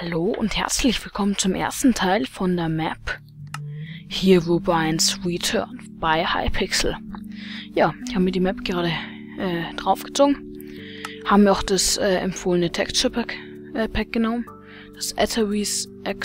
Hallo und herzlich willkommen zum ersten Teil von der Map Herobrines Return bei Hypixel. Ja, ich habe mir die Map gerade draufgezogen. Haben wir auch das empfohlene Texture Pack genommen. Das Aetherese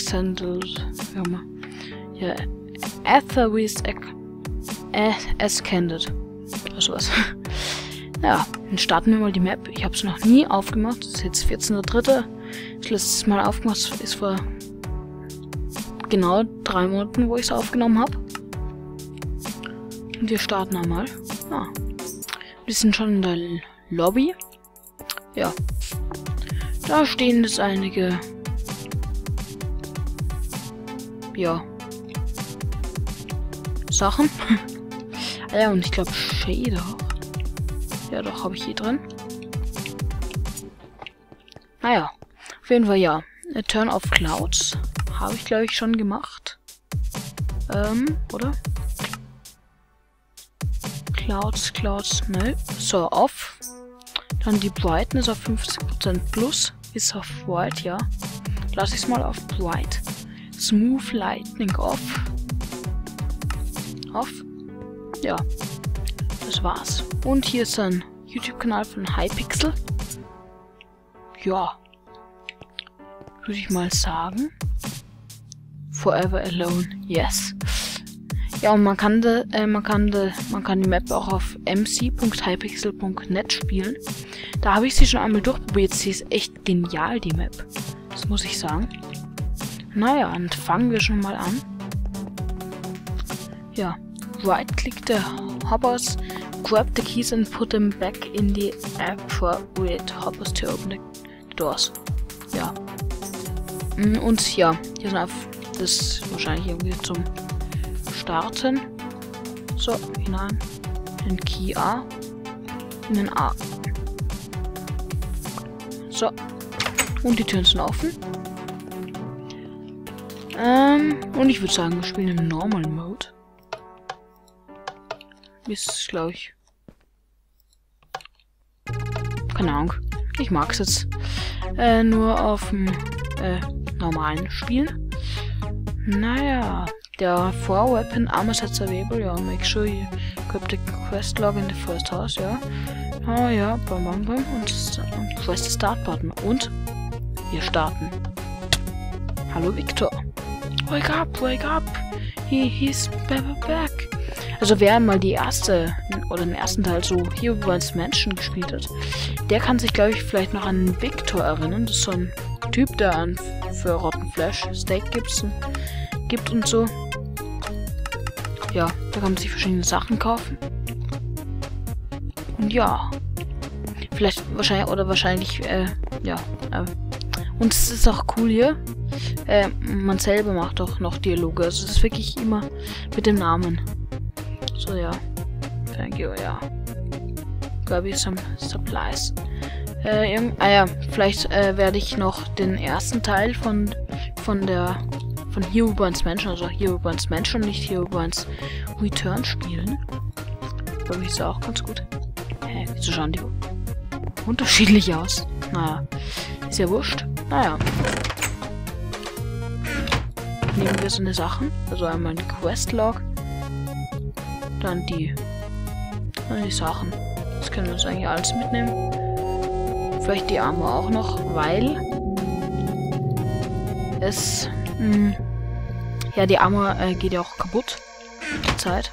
Ascended. Oder sowas. Ja, dann starten wir mal die Map. Ich habe es noch nie aufgemacht. Das ist jetzt 14.3. Das letzte Mal aufgemacht ist vor genau 3 Monaten, wo ich es aufgenommen habe. Und wir starten einmal. Ah, wir sind schon in der Lobby. Ja. Da stehen jetzt einige. Ja. Sachen. Ah ja, und ich glaube Shader. Ja, doch, habe ich hier drin. Naja, auf jeden Fall ja. Turn off Clouds. Habe ich, glaube ich, schon gemacht. Oder? Clouds, ne. So, off. Dann die Brightness auf 50% plus. Ist auf White, ja. Lass ich es mal auf Bright. Smooth Lightning off. Off. Ja. Das war's. Und hier ist ein YouTube-Kanal von Hypixel. Ja. Würde ich mal sagen. Forever Alone. Yes. Ja, und man kann die Map auch auf mc.hypixel.net spielen. Da habe ich sie schon einmal durchprobiert. Sie ist echt genial, die Map. Das muss ich sagen. Naja, dann fangen wir schon mal an. Ja. Right-click the hoppers, grab the keys and put them back in the appropriate hoppers to open the doors. Ja. Und ja, hier sind einfach das wahrscheinlich irgendwie zum Starten. So, hinein. In Key A. In den A. So. Und die Türen sind offen. Und ich würde sagen, wir spielen im Normal Mode. Ist, glaube ich. Keine Ahnung. Ich mag es jetzt nur auf dem normalen Spiel. Naja, der For-Weapon Armor Sets available. Ja, make sure you grab the quest log in the first house. Ja. Oh ja, bam bam bam. Und press the Start Button. Und wir starten. Hallo Victor. Wake up, wake up. He's back. Also wer mal die erste oder den ersten Teil so Herobrines Mansion gespielt hat, der kann sich, glaube ich, vielleicht noch an Victor erinnern. Das ist so ein Typ, der für Rotten Flash Steak gibt und so. Ja, da kann man sich verschiedene Sachen kaufen. Und ja, vielleicht wahrscheinlich, ja. Und es ist auch cool hier. Man selber macht auch noch Dialoge. Also es ist wirklich immer mit dem Namen. So, ja. Thank you, ja. Glaube ich, some supplies. Ja, vielleicht werde ich noch den ersten Teil von Herobrines Mansion, also Herobrines Mansion, nicht Herobrines Return spielen. Glaube ich, ist auch ganz gut. Hä, wieso schauen die unterschiedlich aus? Naja, ist ja wurscht. Naja. Nehmen wir so eine Sachen. Also einmal ein Questlog. Dann die Sachen. Das können wir uns eigentlich alles mitnehmen. Vielleicht die Arme auch noch, weil es ja, die Arme geht ja auch kaputt mit der Zeit.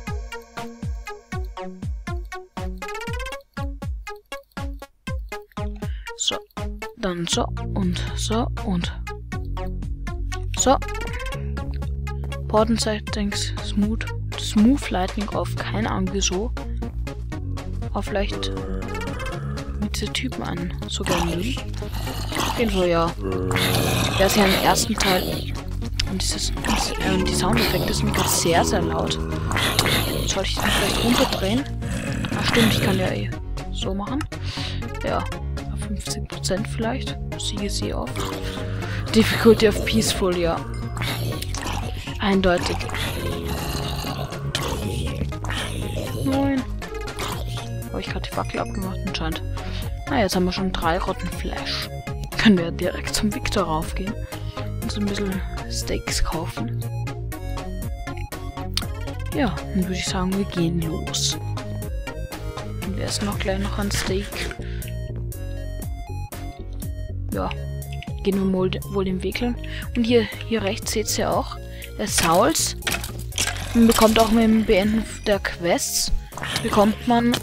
So, dann so und so und so. Porten Settings Smooth Lightning auf, keine Ahnung wieso. Aber vielleicht mit diese Typen an, sogar nie. Auf jeden Fall, ja. Der ist ja im ersten Teil. Und die Soundeffekte sind gerade sehr, sehr laut. Sollte ich den vielleicht runterdrehen? Ach stimmt, ich kann ja eh so machen. Ja, auf 50% vielleicht. Sie auf. Difficulty of Peaceful, ja. Eindeutig. Nein. Habe ich gerade die Fackel abgemacht anscheinend. Na, jetzt haben wir schon 3 Rotten Flash. können wir direkt zum Victor raufgehen und so ein bisschen Steaks kaufen. Ja, dann würde ich sagen, wir gehen los. Und wir essen auch gleich noch ein Steak. Ja, gehen wir wohl den Weg lang. Und hier rechts seht ihr auch, der Sauls. Man bekommt auch mit dem Beenden der Quests, bekommt man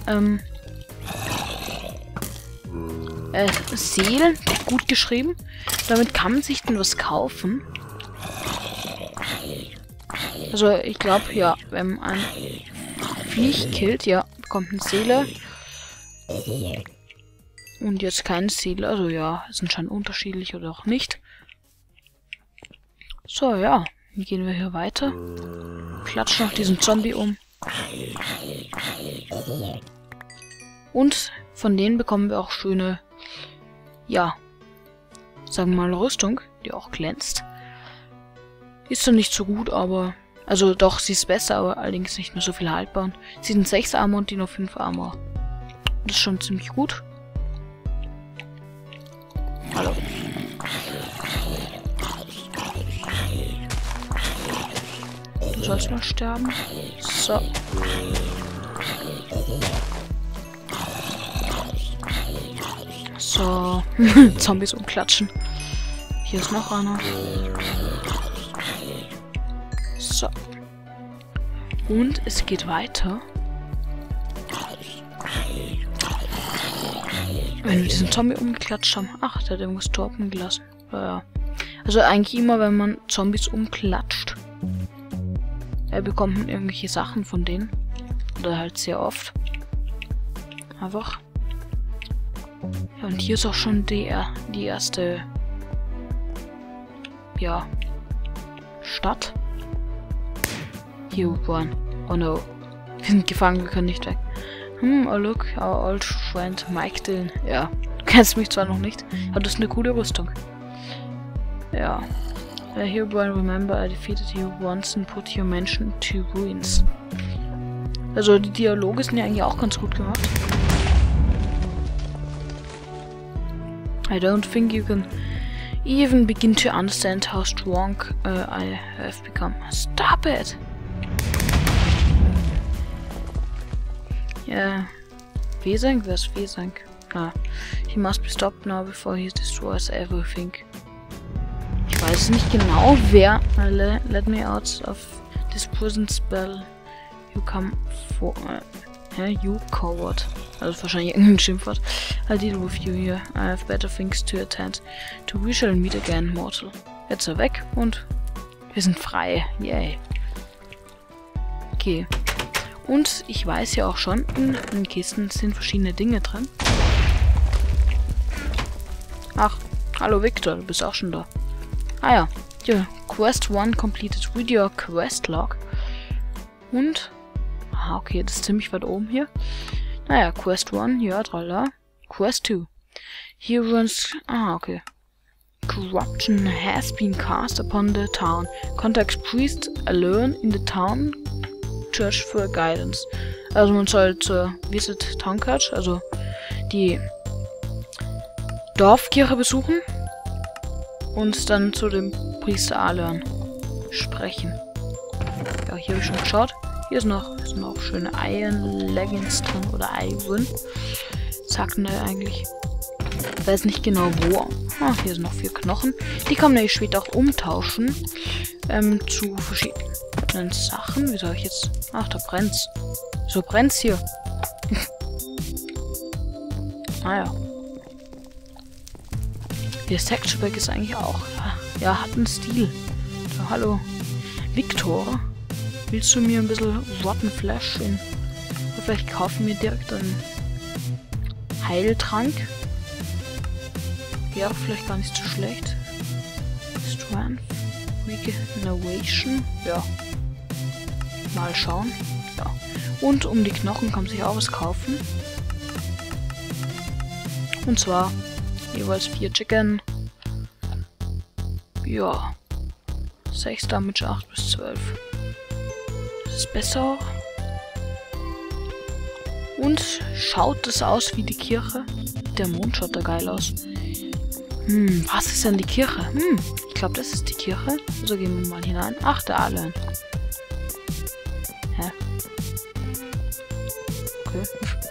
Seelen, gut geschrieben. Damit kann man sich dann was kaufen. Also ich glaube, ja, wenn man ein Viech killt, ja, bekommt eine Seele. Und jetzt keine Seele, also ja, es sind schon unterschiedlich oder auch nicht. So, ja, dann gehen wir hier weiter. Klatschen noch diesen Zombie um. Und von denen bekommen wir auch schöne, ja, sagen wir mal Rüstung, die auch glänzt. Ist so nicht so gut, aber, also doch, sie ist besser, aber allerdings nicht mehr so viel haltbar. Sie sind 6 Armor und die nur 5 Armor. Das ist schon ziemlich gut. Hallo. Du sollst mal sterben. So. So. Zombies umklatschen. Hier ist noch einer. So. Und es geht weiter. Wenn wir diesen Zombie umgeklatscht haben. Ach, der hat irgendwas droppen gelassen. Ja. Also eigentlich immer, wenn man Zombies umklatscht, bekommt man irgendwelche Sachen von denen. Oder halt sehr oft. Einfach. Ja, und hier ist auch schon die erste, ja, Stadt. Herobrine. Oh no. Wir sind gefangen, wir können nicht weg. Oh look, our old friend Mike Dillon. Ja, du kennst mich zwar noch nicht, aber das ist eine coole Rüstung. Ja. Herobrine, remember I defeated you once and put your mansion to ruins. Also die Dialoge sind ja eigentlich auch ganz gut gemacht. I don't think you can even begin to understand how strong I have become. Stop it! Ja, Wesank? Wer ist Wesank? Ah, he must be stopped now before he destroys everything. Ich weiß nicht genau, wer. Let me out of this prison spell. You come for. You coward. Also wahrscheinlich irgendein Schimpfwort. I'll deal with you here. I have better things to attend to. We shall meet again, mortal. Jetzt ist er weg und wir sind frei. Yay. Okay. Und ich weiß ja auch schon, in den Kisten sind verschiedene Dinge drin. Ach, hallo Victor, du bist auch schon da. Ah ja, hier, Quest 1 completed. Read your Quest Log. Und, okay, das ist ziemlich weit oben hier. Naja, Quest 1, ja, tralala. Quest 2. Here runs, okay. Corruption has been cast upon the town. Contact priest alone in the town church for guidance. Also man soll zur Visit Town Church, also die Dorfkirche besuchen und dann zu dem Priester Alern sprechen. Ja, hier habe ich schon geschaut. Hier sind noch schöne Iron Leggings drin oder Iron. Sagten da eigentlich. Ich weiß nicht genau wo. Ach, hier sind noch 4 Knochen. Die kann man nämlich später auch umtauschen zu verschiedenen Sachen. Wie soll ich jetzt... Ach, da brennt's. So brennt's hier. Naja. Der Texture Pack ist eigentlich auch... Ja, hat einen Stil. So, hallo. Victor. Willst du mir ein bisschen Rotten Flash in... Oder vielleicht kaufen wir direkt einen Heiltrank. Wäre vielleicht gar nicht so schlecht. Strength. Regeneration. Ja. Mal schauen. Ja. Und um die Knochen kann man sich auch was kaufen. Und zwar jeweils 4 Chicken. Ja. 6 Damage, 8 bis 12. Das ist besser. Und schaut das aus wie die Kirche? Der Mond schaut da geil aus. Was ist denn die Kirche? Ich glaube, das ist die Kirche. So, gehen wir mal hinein. Ach, der Alan. Hä? Okay.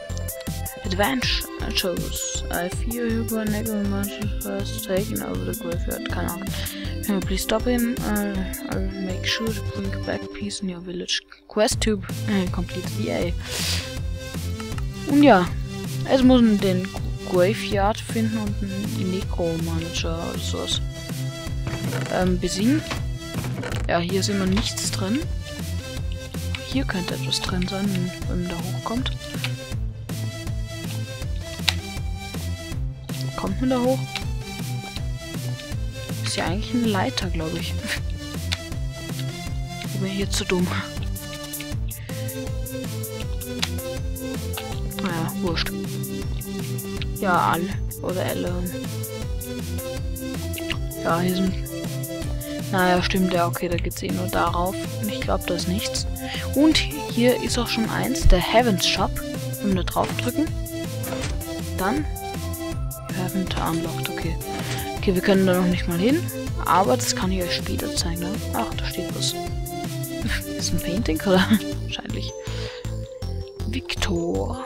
Adventures. I fear you were necromancer first taken over the graveyard. Keine Ahnung. Please stop him. I'll make sure to bring back peace in your village. Quest to complete the A. Und ja, es muss den Graveyard finden und einen Necromancer oder sowas besiegen. Ja, hier ist immer nichts drin. Hier könnte etwas drin sein, wenn man da hochkommt. Kommt man da hoch? Ist ja eigentlich eine Leiter, glaube ich. Ich bin hier zu dumm. Naja, wurscht. Ja, alle. Oder alle. Ja, hier sind... Naja, stimmt, ja, okay, da geht's eh nur darauf. Und ich glaube, da ist nichts. Und hier ist auch schon eins, der Heaven's Shop. Wenn wir da draufdrücken. Dann... Haven't unlocked, okay. Okay, wir können da noch nicht mal hin. Aber das kann ich euch später zeigen, ne? Ach, da steht was. Ist ein Painting, oder? Wahrscheinlich. Victor.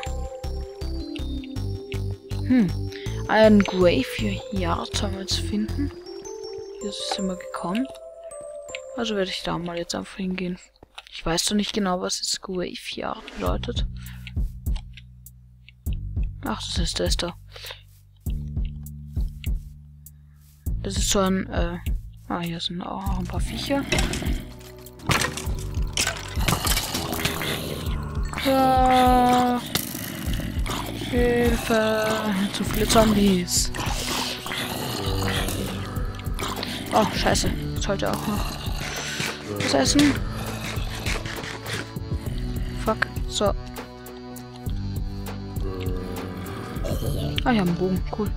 Ein Graveyard sollen wir jetzt finden. Hier sind wir gekommen. Also werde ich da mal jetzt einfach hingehen. Ich weiß doch nicht genau, was jetzt Graveyard bedeutet. Ach, das ist das da. Das ist so ein, hier sind auch ein paar Viecher. Ja. Hilfe! Zu viele Zombies. Oh, scheiße. Ich sollte auch noch was essen. Fuck. So. Ah, ich habe einen Bogen. Cool.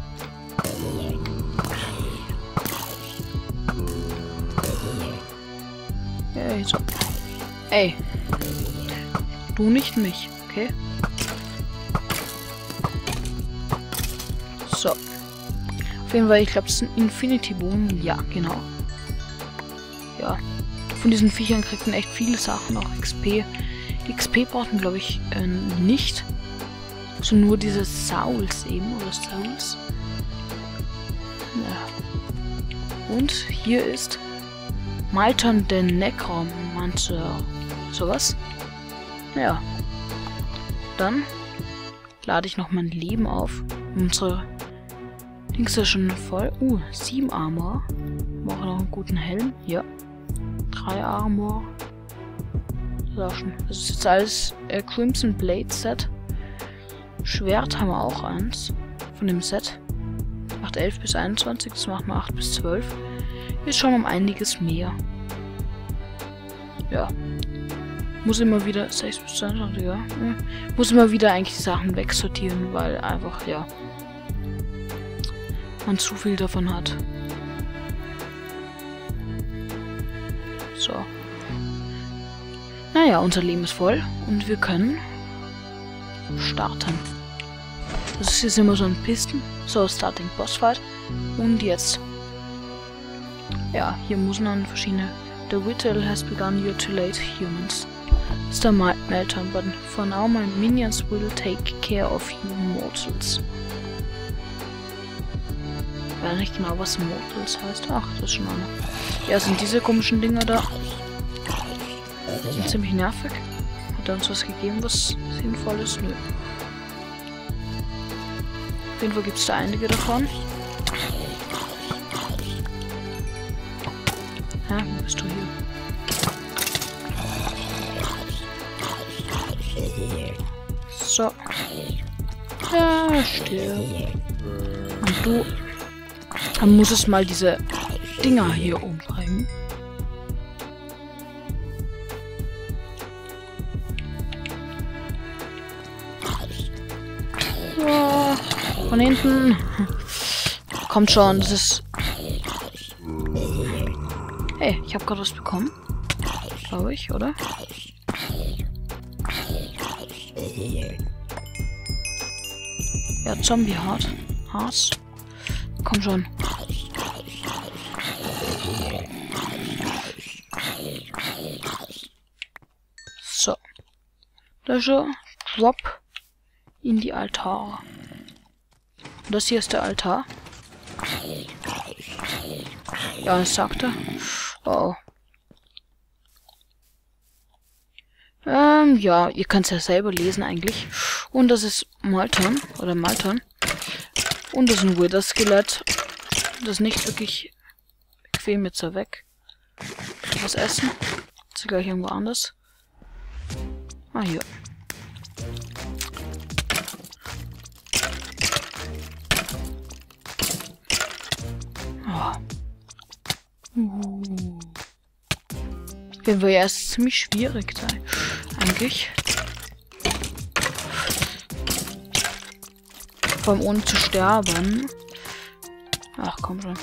Ey, so. Ey. Du nicht mich, okay? So. Auf jeden Fall, ich glaube, das ist ein Infinity-Bogen. Ja, genau. Ja. Von diesen Viechern kriegt man echt viele Sachen, auch XP. XP braucht man, glaube ich, nicht. So nur diese Souls eben, oder Souls. Ja. Und hier ist Malton der Necromancer. Sowas. Ja. Dann lade ich noch mein Leben auf. Unsere Dings ist schon voll. 7 Armor. Mache noch einen guten Helm. Ja. 3 Armor. Das ist, das ist jetzt alles Crimson Blade Set. Schwert haben wir auch eins. Von dem Set. Macht 11 bis 21. Das macht mal 8 bis 12. Ist schon um einiges mehr. Ja. Muss immer wieder 6 bis 22, ja. Muss immer wieder eigentlich die Sachen wegsortieren, weil einfach, ja, man zu viel davon hat. So. Naja, unser Leben ist voll und wir können starten. Das ist jetzt immer so ein Pisten. So, Starting Boss Fight. Und jetzt. Ja, hier muss man verschiedene. The ritual has begun, you're too late, humans. It's the Meltdown button. For now, my minions will take care of you mortals. Ich weiß nicht genau, was Mortals heißt. Ach, das ist schon einer. Ja, sind diese komischen Dinger da. Sind ziemlich nervig. Hat er uns was gegeben, was sinnvoll ist? Nö. Auf jeden Fall gibt es da einige davon. Hä? Wo bist du hier? So. Ja, stirb. Und du. Dann muss es mal diese Dinger hier umbringen. So. Von hinten. Kommt schon, das ist... Hey, ich habe gerade was bekommen. Glaube ich, oder? Ja, Zombie-Heart. Komm schon. Lösche. Drop in die Altar. Und das hier ist der Altar. Ja, das sagt er. Oh. Ja, ihr könnt es ja selber lesen eigentlich. Und das ist Malton. Oder Malton. Und das ist ein Wither-Skelett. Das ist nicht wirklich bequem jetzt weg. Was essen? Ist gleich irgendwo anders. Ah, hier. Wenn wir ja erst ziemlich schwierig sein. Eigentlich. Vor allem ohne zu sterben. Ach komm schon.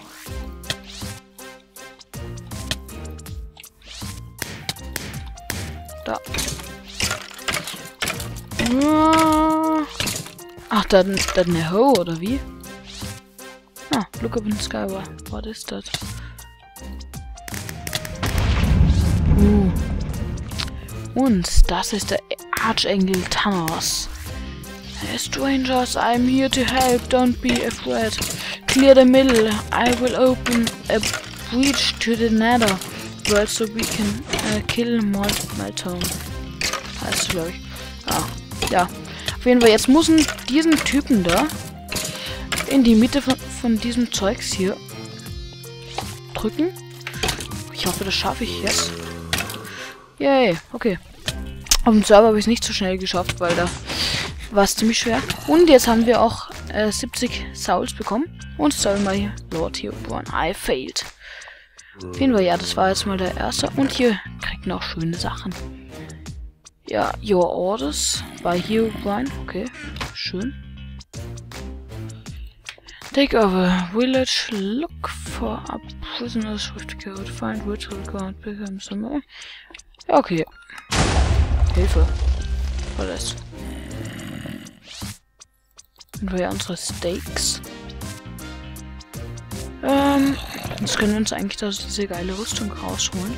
Da. Ach, da eine Hoe, oder wie? Ah, look up in the sky. What is that? Und das ist der Archangel Thanos. Hey, strangers, I'm here to help. Don't be afraid. Clear the middle. I will open a breach to the nether world so we can kill Malton. Heißt es, glaube ich. Ah, ja. Auf jeden Fall, jetzt müssen diesen Typen da in die Mitte von diesem Zeugs hier drücken. Ich hoffe, das schaffe ich jetzt. Yay, okay. Auf dem Server habe ich es nicht so schnell geschafft, weil da war es ziemlich schwer. Und jetzt haben wir auch 70 Souls bekommen. Und sorry mal hier, Lord Herobrine, I failed. Auf jeden Fall, ja, das war jetzt mal der erste. Und hier kriegt man auch schöne Sachen. Ja, Your Orders bei Herobrine. Okay, schön. Take over village, look for a prisoners with code, find virtual ground, become some. Ja, okay. Hilfe. Alles. Und wir unsere Steaks. Jetzt können wir uns eigentlich da diese geile Rüstung rausholen.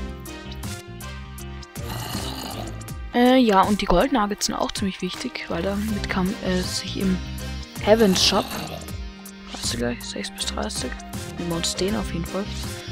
Ja, und die Gold Nuggets sind auch ziemlich wichtig, weil damit kann sich im Heavens Shop. Weißt du gleich? 6 bis 30. Nehmen wir uns den auf jeden Fall.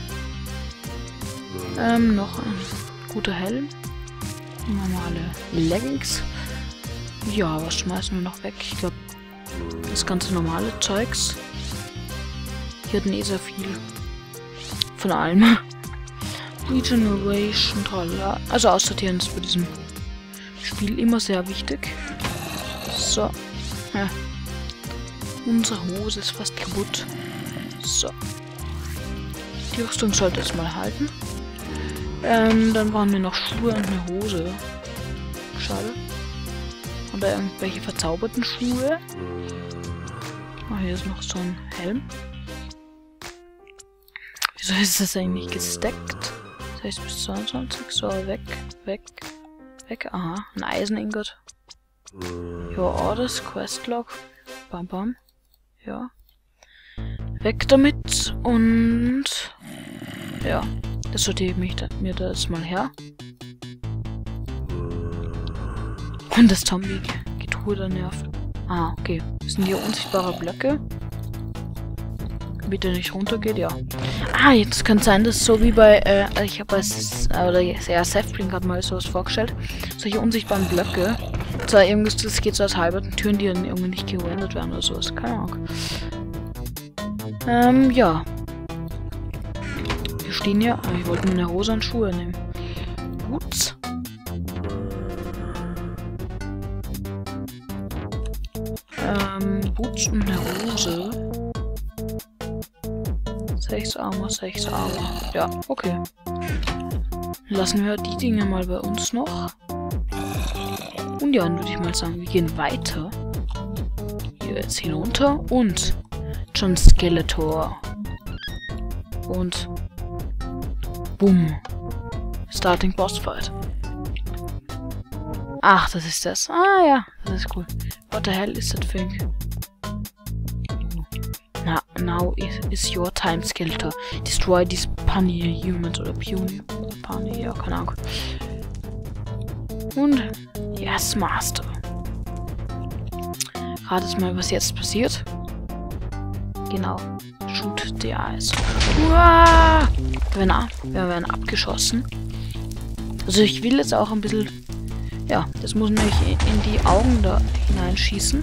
Noch ein guter Helm. Normale Leggings. Ja, was schmeißen wir noch weg? Ich glaube, das ganze normale Zeugs. Hier hatten sehr viel. Von allem. Regeneration, tralala. Also aussortieren ist bei diesem Spiel immer sehr wichtig. So. Ja. Unsere Hose ist fast kaputt. So. Die Rüstung sollte jetzt mal halten. Dann brauchen wir noch Schuhe und eine Hose. Schade. Oder irgendwelche verzauberten Schuhe. Oh, hier ist noch so ein Helm. Wieso ist das eigentlich gestackt? 6 bis 22. So, weg, weg, weg. Aha, ein Eiseningot. Your Orders, Questlog. Bam, bam. Ja. Weg damit. Und ja. Das sortiere ich mir das mal her. Und das Zombie-Getue da nervt. Ah, okay. Das sind hier unsichtbare Blöcke. Damit der nicht runtergeht, ja. Ah, jetzt kann es sein, dass so wie bei, ich habe ja, Sethbrink hat mal sowas vorgestellt. Solche unsichtbaren Blöcke. Zwar irgendwas, das geht so als halberten Türen, die dann irgendwie nicht gerendert werden oder sowas. Keine Ahnung. Ja. Wir stehen ja. Ich wollte nur eine Hose und Schuhe nehmen. Gut. Boots und eine Hose. 6 Armor, 6 Armor. Ja, okay. Lassen wir die Dinge mal bei uns noch. Und ja, dann würde ich mal sagen, wir gehen weiter. Hier jetzt hinunter. Und John Skeletor. Und bumm. Starting Boss Fight. Ach, das ist das. Ah ja, das ist cool. What the hell is that thing? Now is your time, Skeletor. Destroy these puny humans oder puny. Puny, ja, keine Ahnung. Und yes, Master. Ratet mal, was jetzt passiert. Genau. Shoot the eyes. Uah! Wir werden abgeschossen. Also ich will jetzt auch ein bisschen... Ja, das muss nämlich in die Augen da hineinschießen.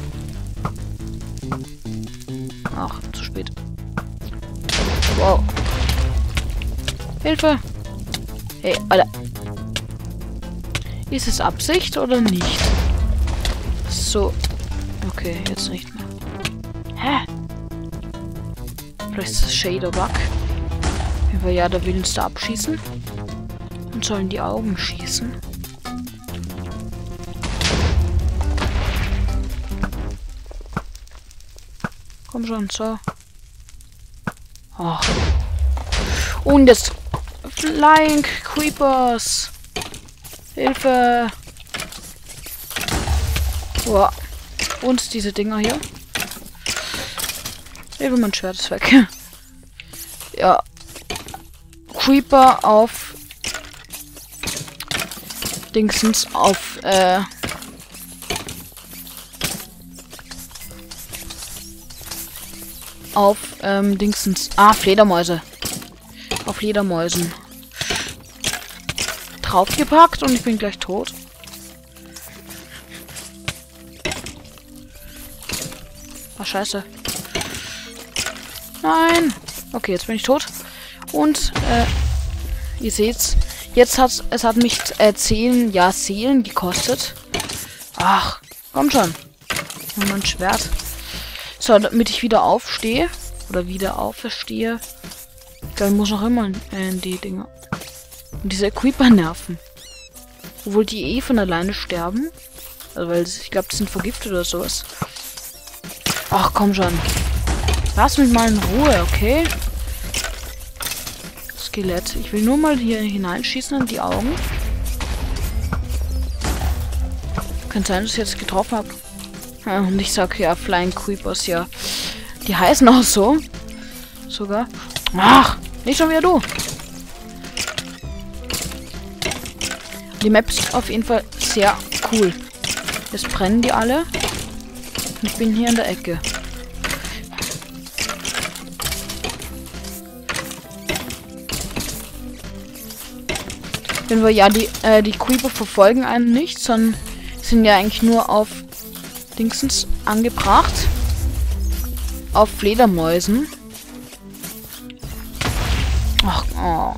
Ach, zu spät. Wow. Hilfe! Hey, Alter. Ist es Absicht oder nicht? So. Okay, jetzt nicht mehr. Hä? Vielleicht ist das Shader-Bug. Ja, da will uns da abschießen. Und sollen die Augen schießen. Komm schon, so. Oh. Und jetzt Flying Creepers. Hilfe. Boah. Und diese Dinger hier. Hilfe, mein Schwert ist weg. Ja. Creeper auf Dingsens auf Dingsens. Ah, Fledermäuse. Auf Fledermäusen. Draufgepackt und ich bin gleich tot. Ah, scheiße. Nein. Okay, jetzt bin ich tot. Und, ihr seht's. Jetzt es hat mich 10 Seelen gekostet. Ach, komm schon. Und mein Schwert. So, damit ich wieder aufstehe. Oder wieder auferstehe. Dann muss noch immer in die Dinger. Und diese Creeper nerven. Obwohl die von alleine sterben. Also, weil ich glaube, die sind vergiftet oder sowas. Ach, komm schon. Lass mich mal in Ruhe, okay? Skelett. Ich will nur mal hier hineinschießen in die Augen. Könnte sein, dass ich jetzt getroffen habe. Ja, und ich sag ja, Flying Creepers, ja. Die heißen auch so. Sogar. Ach, nicht schon wieder du. Die Map ist auf jeden Fall sehr cool. Jetzt brennen die alle. Ich bin hier in der Ecke. Wenn wir ja die Creeper verfolgen einen nicht, sondern sind ja eigentlich nur auf Dingsens angebracht. Auf Fledermäusen. Ach, oh.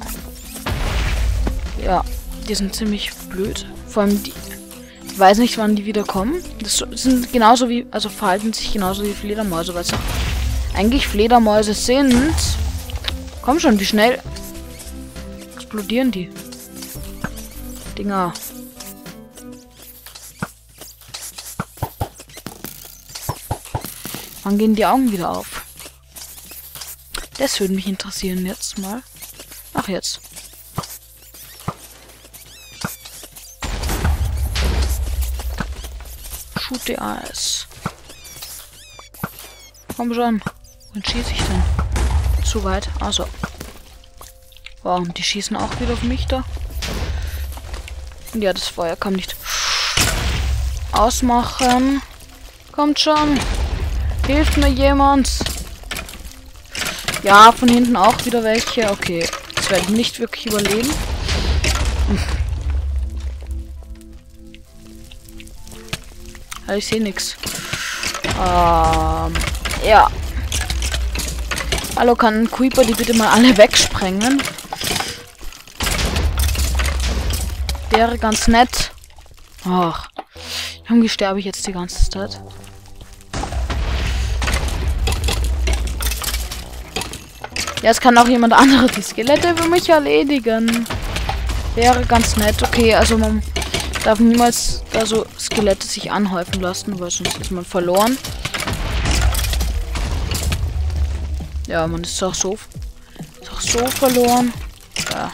Ja, die sind ziemlich blöd. Vor allem die. Ich weiß nicht, wann die wieder kommen. Das sind genauso wie. Also verhalten sich genauso wie Fledermäuse, weil es auch eigentlich Fledermäuse sind. Komm schon, wie schnell explodieren die Dinger. Wann gehen die Augen wieder auf? Das würde mich interessieren jetzt mal. Ach, jetzt. Shoot the eyes. Komm schon. Wohin schieße ich denn? Zu weit. Also. Wow, und die schießen auch wieder auf mich da. Und ja, das Feuer kann nicht ausmachen. Kommt schon. Hilft mir jemand. Ja, von hinten auch wieder welche. Okay, das werde ich nicht wirklich überleben. Ich sehe nichts. Ja. Hallo, kann ein Creeper die bitte mal alle wegsprengen? Wäre ganz nett. Ach. Irgendwie sterbe ich jetzt die ganze Zeit. Ja, es kann auch jemand anderes die Skelette für mich erledigen. Wäre ganz nett. Okay, also man darf niemals da so Skelette sich anhäufen lassen, weil sonst ist man verloren. Ja, man ist auch so verloren. Ja.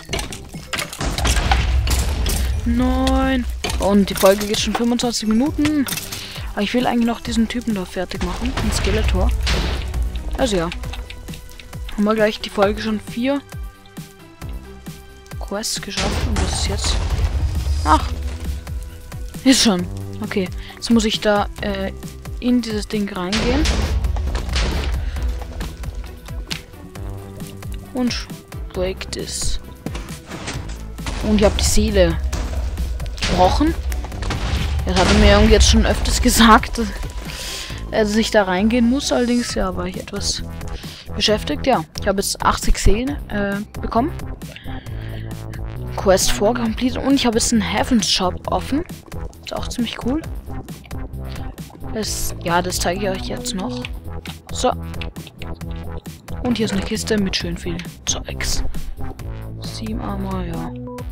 Nein. Und die Folge geht schon 25 Minuten. Aber ich will eigentlich noch diesen Typen da fertig machen. Den Skeletor. Also ja. Haben wir gleich die Folge schon 4 Quests geschafft. Und was ist jetzt? Ach. Ist schon. Okay. Jetzt muss ich da in dieses Ding reingehen. Und break this. Und ich habe die Seele gebrochen. Das hat er mir irgendwie jetzt schon öfters gesagt, dass ich da reingehen muss. Allerdings, ja, war ich etwas beschäftigt. Ja, ich habe jetzt 80 Seelen bekommen. Quest 4 completed. Und ich habe jetzt einen Heaven's Shop offen. Ist auch ziemlich cool. Das zeige ich euch jetzt noch. So. Und hier ist eine Kiste mit schön viel Zeugs. 7 Armor, ja.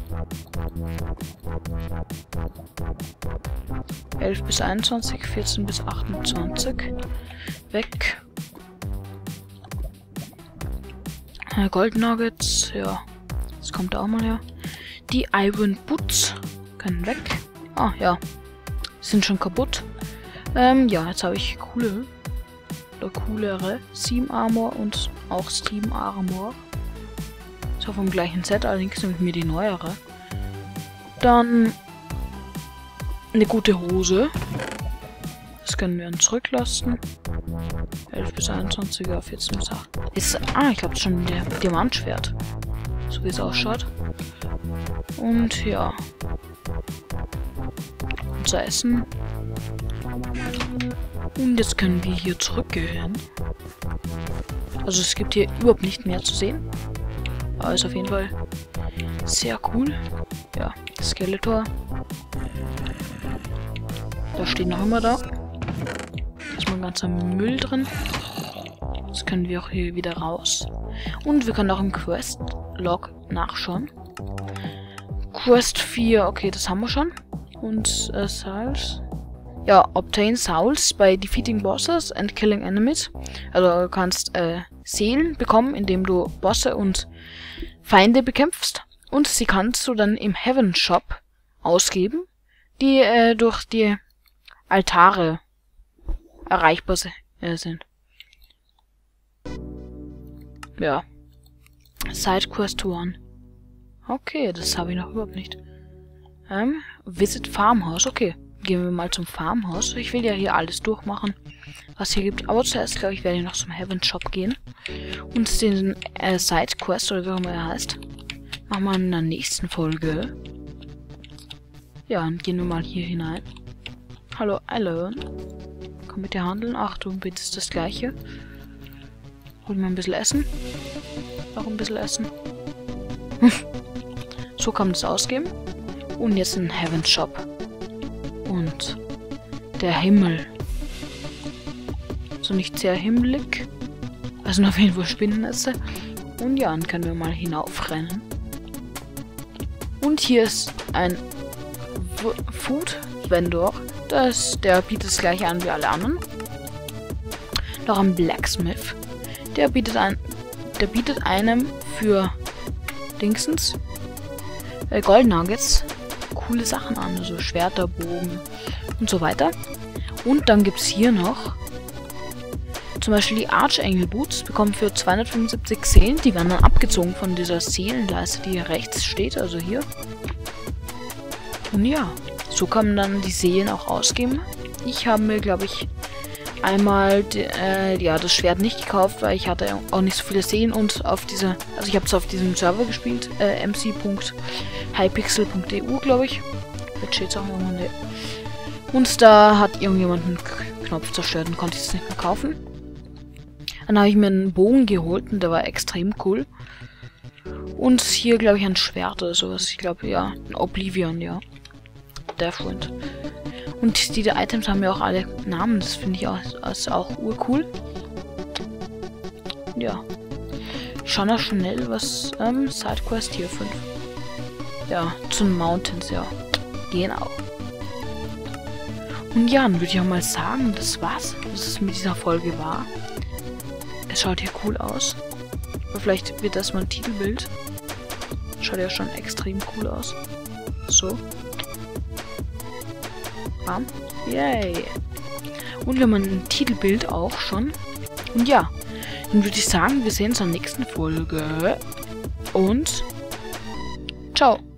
11 bis 21, 14 bis 28. Weg. Gold Nuggets, ja. Das kommt auch mal her. Die Iron Boots können weg. Ah, ja. Sind schon kaputt. Ja, jetzt habe ich coolere 7 Armor und auch 7 Armor. So vom gleichen Set, allerdings nehme ich mir die neuere. Dann eine gute Hose. Das können wir dann zurücklassen. 11 bis 21er, 14 bis 8. Ich habe schon ein Diamantschwert. So wie es ausschaut. Und ja. Unser Essen. Und jetzt können wir hier zurückgehen. Also es gibt hier überhaupt nicht mehr zu sehen. Aber ist auf jeden Fall sehr cool. Ja, Skeletor. Da steht noch immer da. Da ist mal ein ganzer Müll drin. Das können wir auch hier wieder raus. Und wir können auch im Quest-Log nachschauen. Quest 4, okay, das haben wir schon. Und Souls. Ja, obtain Souls by defeating bosses and killing enemies. Also du kannst Seelen bekommen, indem du Bosse und Feinde bekämpfst. Und sie kannst du dann im Heaven Shop ausgeben, die durch die Altare erreichbar sind. Ja. Side Quest 1. Okay, das habe ich noch überhaupt nicht. Visit Farmhouse, okay. Gehen wir mal zum Farmhaus. Ich will ja hier alles durchmachen, was hier gibt. Aber zuerst, glaube ich, werde ich noch zum Heaven Shop gehen. Und den Side Quest, oder wie auch immer er heißt, machen wir in der nächsten Folge. Ja, und gehen wir mal hier hinein. Hallo, Alan. Komm mit dir handeln. Ach, du bittest das Gleiche. Holen wir ein bisschen Essen. Noch ein bisschen Essen. So kann man das ausgeben. Und jetzt ein Heaven Shop. Und der Himmel. So nicht sehr himmelig. Also auf jeden Fall Spinnennetze. Und ja, dann können wir mal hinaufrennen. Und hier ist ein Food Vendor. Der bietet das gleiche an wie alle anderen. Noch ein Blacksmith. Der bietet einem für Dingsens Gold Nuggets coole Sachen an, also Schwerter, Bogen und so weiter. Und dann gibt es hier noch zum Beispiel die Archangel Boots, bekommen für 275 Seelen. Die werden dann abgezogen von dieser Seelenleiste, die hier rechts steht, also hier. Und ja, so kann man dann die Seelen auch ausgeben. Ich habe mir, glaube ich, einmal das Schwert nicht gekauft, weil ich hatte auch nicht so viele Seelen und auf dieser, also ich habe es auf diesem Server gespielt, mc.hypixel.eu, glaube ich. Jetzt steht es auch irgendwo, ne. Und da hat irgendjemand einen Knopf zerstört und konnte ich es nicht mehr kaufen. Dann habe ich mir einen Bogen geholt und der war extrem cool. Und hier, glaube ich, ein Schwert oder sowas. Ich glaube, ja, ein Oblivion, ja. Deathwind. Und diese Items haben ja auch alle Namen. Das finde ich auch urcool. Ja. Ich schaue noch schnell, was Sidequest hier 5. Ja, zu den Mountains, ja. Genau. Und ja, dann würde ich auch mal sagen, das war's, was es mit dieser Folge war. Es schaut hier cool aus. Aber vielleicht wird das mal ein Titelbild. Schaut ja schon extrem cool aus. So. Bam. Yay. Und wir haben ein Titelbild auch schon. Und ja, dann würde ich sagen, wir sehen uns in der nächsten Folge. Und ciao.